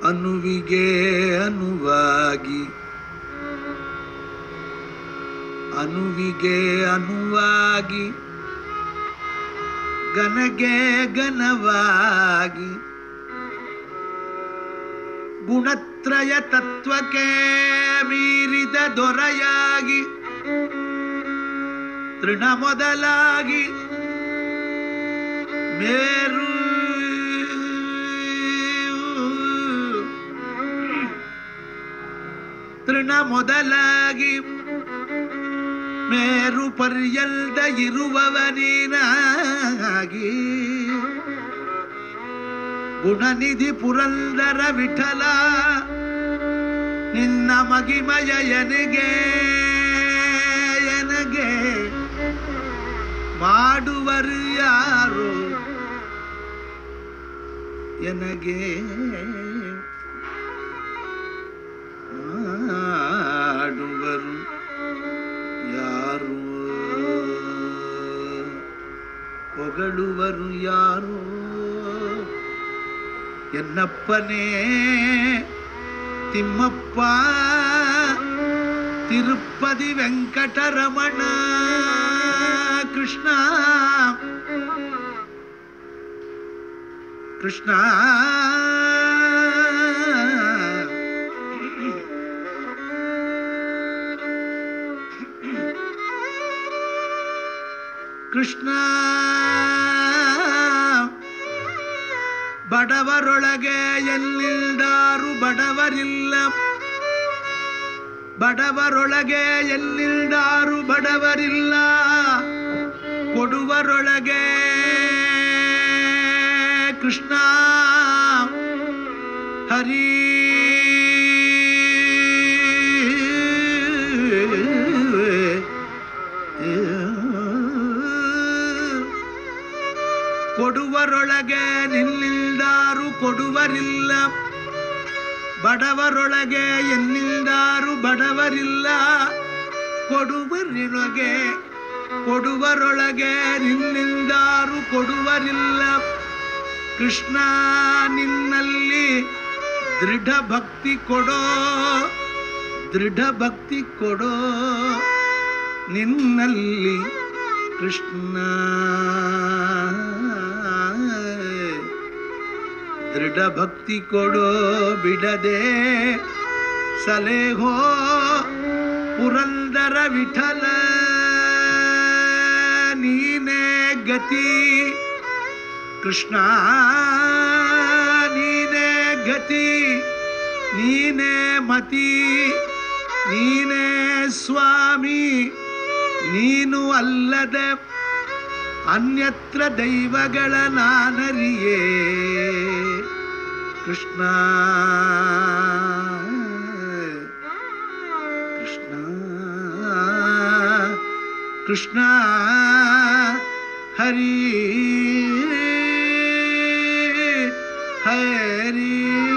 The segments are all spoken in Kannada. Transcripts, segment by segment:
ಅನುವಿಗೆ ಅನುವಾಗಿ ಅನುವಿಗೆ ಅನುವಾಗಿ ಗನಗೆ ಗನವಾಗಿ ಗುಣತ್ರಯ ತತ್ವಕ್ಕೆ ಮೀರಿದ ದೊರೆಯಾಗಿ ತೃಣ ಮೊದಲಾಗಿ ಮೇರು ತೃಣ ಮೊದಲಾಗಿ ಮೇರು ಪರ್ಯಲ್ದ ಇರುವವನೀನಾಗಿ ಗುಣನಿಧಿ ಪುರಂದರ ವಿಠಲ ನಿನ್ನ ಮಗಿಮಯ ಎನಗೆ ಎನಗೆ ಮಾಡುವರು ಯಾರು ಎನಗೆ ಮಾಡುವರು ಯಾರು ಹೊಗಳುವರು ಯಾರು ಎನ್ನಪ್ಪನೇ ತಿಮ್ಮಪ್ಪ ತಿರುಪತಿ ವೆಂಕಟರಮಣ ಕೃಷ್ಣ ಕೃಷ್ಣ ಕೃಷ್ಣ ಬಡವರೊಳಗೆ ಎಲ್ಲಿಲ್ದಾರು ಬಡವರಿಲ್ಲ ಬಡವರೊಳಗೆ ಎಲ್ಲಿಲ್ದಾರು ಬಡವರಿಲ್ಲ ಕೊಡುವರೊಳಗೆ ಕೃಷ್ಣ ಹರಿ ಕೊಡುವರೊಳಗೆ ನಿಲ್ಲಿಲ್ದಾರು ಕೊಡುವರಿಲ್ಲ ಬಡವರೊಳಗೆ ಎನ್ನಿಲ್ದಾರು ಬಡವರಿಲ್ಲ ಕೊಡುವರೊಳಗೆ ಕೊಡುವರೊಳಗೆ ನಿನ್ನಿಲ್ದಾರು ಕೊಡುವರಿಲ್ಲ ಕೃಷ್ಣ ನಿನ್ನಲ್ಲಿ ದೃಢ ಭಕ್ತಿ ಕೊಡೋ ದೃಢ ಭಕ್ತಿ ಕೊಡೋ ನಿನ್ನಲ್ಲಿ ಕೃಷ್ಣ ದೃಢ ಭಕ್ತಿ ಕೊಡೋ ಬಿಡದೆ ಸಲೇಹೋ ಪುರಂದರ ವಿಠಲ ನೀನೇ ಗತಿ ಕೃಷ್ಣ ನೀನೇ ಗತಿ ನೀನೇ ಮತಿ ನೀನೇ ಸ್ವಾಮಿ ನೀನು ಅಲ್ಲದೆ ಅನ್ಯತ್ರ ದೈವಗಳ ನಾನರಿಯೇ ಕೃಷ್ಣ ಕೃಷ್ಣ ಕೃಷ್ಣ ಹರಿ ಹರಿ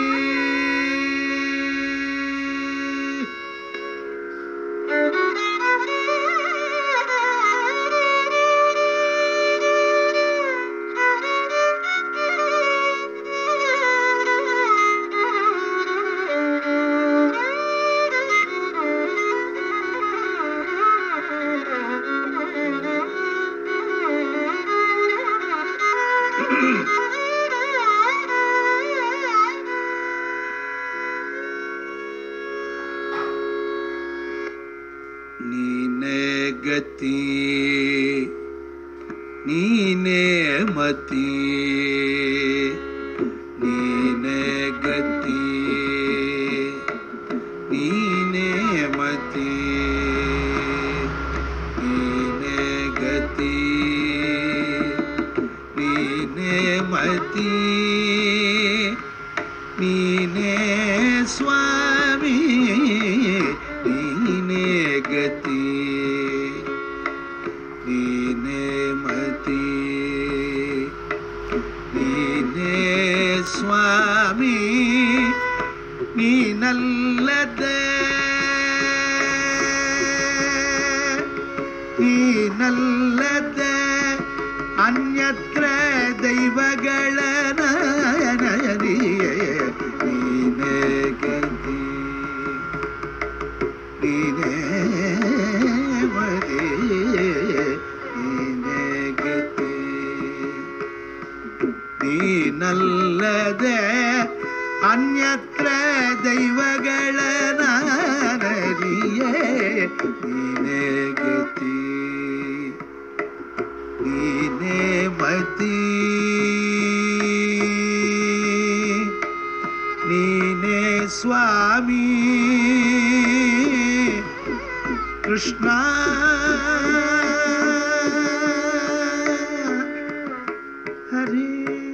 ನೀನೇ ಗತಿ ನೀನೇ ಮತಿ ನೀನೇ ಗತಿ ನೀನೇ ಮತಿ ನೀನೇ ಗತಿ ನೀನೇ ಮತಿ ನೀನೇ ಸ್ವಾಮಿ ನೀನೇ ಗತಿ ನೀನೇ ಮತಿ ನೀನೇ ಸ್ವಾಮಿ ನೀನಲ್ಲದೆ ನೀನಲ್ಲದೆ ಅನ್ಯತ್ರ ದೈವಗಳ ನಯನರಿಯೇ ನೀನೇ ನೀನಲ್ಲದೆ ಅನ್ಯತ್ರ ದೈವಗಳ ನಾನರಿಯೇ ನೀನೇ ಗತಿ ನೀನೇ ಮತಿ ನೀನೇ ಸ್ವಾಮಿ ಕೃಷ್ಣ ಹರಿ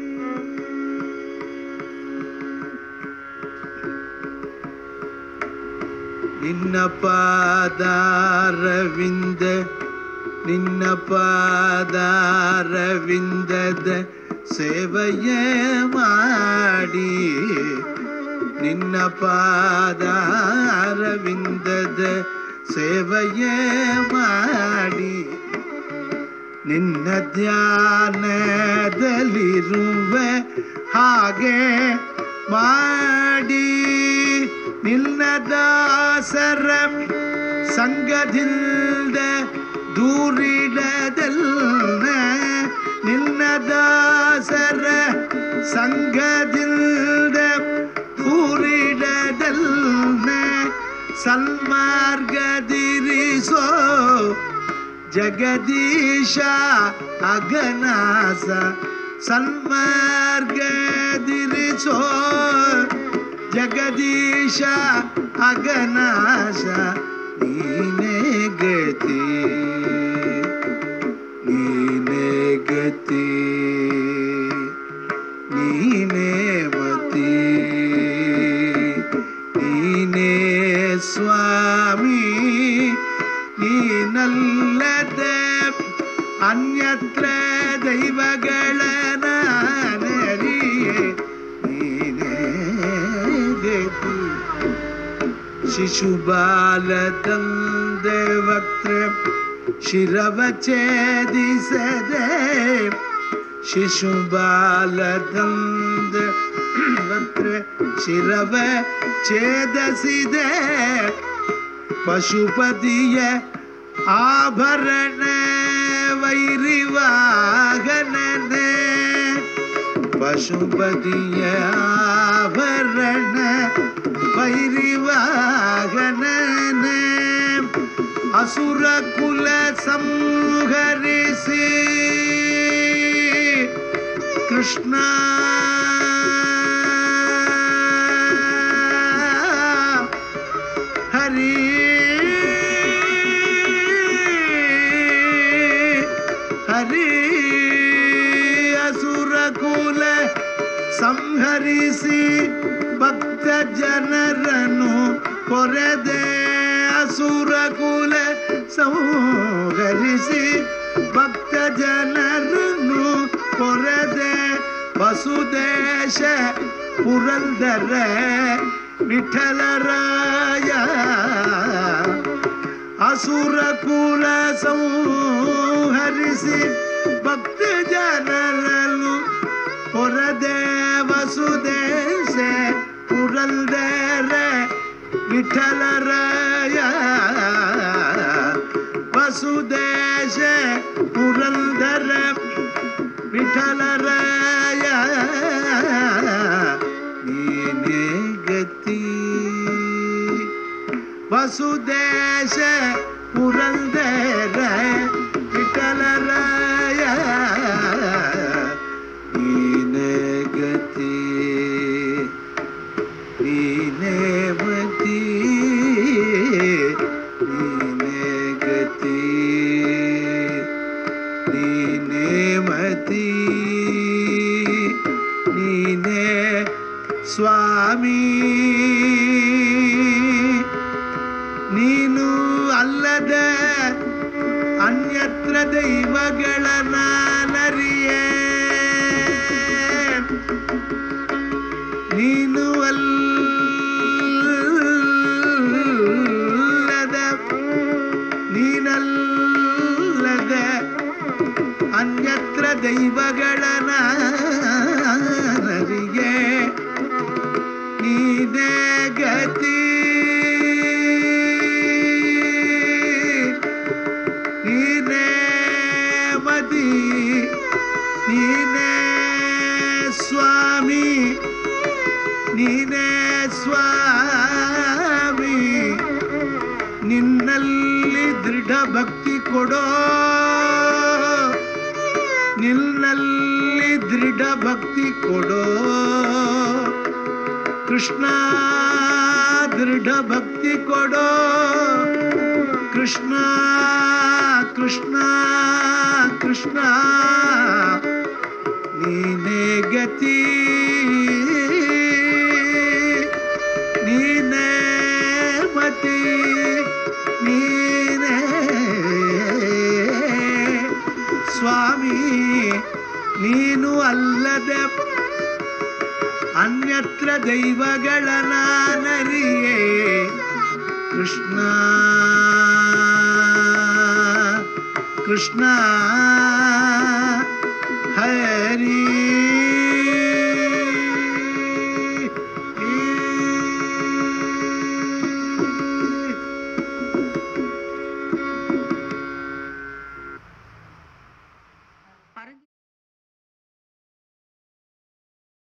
ನಿನ್ನ ಪಾದಾರವಿಂದ ನಿನ್ನ ಪಾದಾರವಿಂದದ ಸೇವೆಯೇ ಮಾಡಿ ನಿನ್ನ ಪಾದಾರವಿಂದದ ಸೇವೆಯೇ ಮಾಡಿ ನಿನ್ನ ಧ್ಯಾನದಲ್ಲಿರುವೆ ಹಾಗೆ ಮಾಡಿ ನಿನ್ನ ದಾಸರ ಸಂಗದಿಂದ ದೂರಿಡದಲ್ಲ ನಿನ್ನ ದಾಸರ ಸಂಗದಿಂದ ದೂರಿಡದಲ್ಲ ಸನ್ಮಾರ್ಗದಿರಿಸೋ ಜಗದೀಶ ಅಗನಾಸ ಸನ್ಮಾರ್ಗದಿರಿಸೋ ಜಗದೀಶ ಅಗನಾಶ ನೀನೇ ಗತಿ ನೀನೇ ಗತಿ ನೀನೇ ಮತಿ ನೀನೇ ಸ್ವಾಮಿ ನೀನಲ್ಲದೆ ಅನ್ಯತ್ರ ದೈವಗಳ ನಾನರಿಯೇ ನೀನೇ ಗತಿ ಶಿಶುಬಾಲದಂದೆ ವಕ್ತ್ರ ಶಿರವ ಛೇದಿಸದೆ ಶಿಶುಬಾಲದಂದೆ ವಕ್ತ್ರ ಶಿರವ ಛೇದಿಸಿದೆ ಪಶುಪತಿಯ ಆಭರಣ ವೈರಿವಾಹನನೆ ಪಶುಪತಿಯ ಆಭರಣ ವೈರಿವಾಹನನೆ ಅಸುರ ಕುಲ ಸಂಹರಿಸಿ ಕೃಷ್ಣ ಹರಿ ಹರಿ ಅಸುರ ಕುಲ ಸಂಹರಿಸಿ ಭಕ್ತ ಜನರನ್ನು ಕೊರೆದೆ ಅಸುರ ಕುಲ ಸಂಹರಿಸಿ ಭಕ್ತ ಜನರನ್ನು ಕೊರೆದೆ ವಸುದೇಶ ಪುರಂದರ ವಿಠಲರಾಯ ಅಸುರ ಕುಲ ಸಂಹರಿಸಿ ಭಕ್ತ ಜನರನ್ನು ಕೊರೆದೆ ವಸುದೇಶ ಪುರಂದರ ವಿಠಲರಾಯ ವಸುದೇಶ ಪುರಂದರ ವಿಠಲರಾಯ ನೀನೇ ಗತಿ ವಸುದೇಶ ಪುರಂದರ ವಿಠಲರಾಯ ನೀನೇ ಗತಿ ನೀನೇ ಮತಿ ನೀನೇ ಗತಿ ನೀನೇ ಮತಿ ನೀನೇ ಸ್ವಾಮಿ ನೀನು ಅಲ್ಲದೆ ಅನ್ಯತ್ರ ದೈವಗಳ ನಾನರಿಯೇ ನೀನು ಅಲ್ಲದೆ ನೀನಲ್ಲದೆ ಅನ್ಯತ್ರ ದೈವಗಳ ನಾನರಿಯೇ ನೀನೇ ಗತಿ ನೀನೇ ಮತಿ ನೀನೇ ಸ್ವಾಮಿ ನೀನೇ ಸ್ವಾಮಿ ನಿನ್ನಲ್ಲಿ ದೃಢ ಭಕ್ತಿ ಕೊಡೋ ನಿನ್ನಲ್ಲಿ ದೃಢ ಭಕ್ತಿ ಕೊಡೋ ಕೃಷ್ಣ ದೃಢ ಭಕ್ತಿ ಕೊಡೋ ಕೃಷ್ಣ ಕೃಷ್ಣ ಕೃಷ್ಣ ನೀನೇ ಗತಿ ನೀನೇ ಮತಿ ನೀನೇ ಸ್ವಾಮಿ ನೀನು ಅಲ್ಲದೆ ಅನ್ಯತ್ರ ದೈವಗಳ ನಾನರಿಯೇ ಕೃಷ್ಣ ಕೃಷ್ಣ ಹರಿ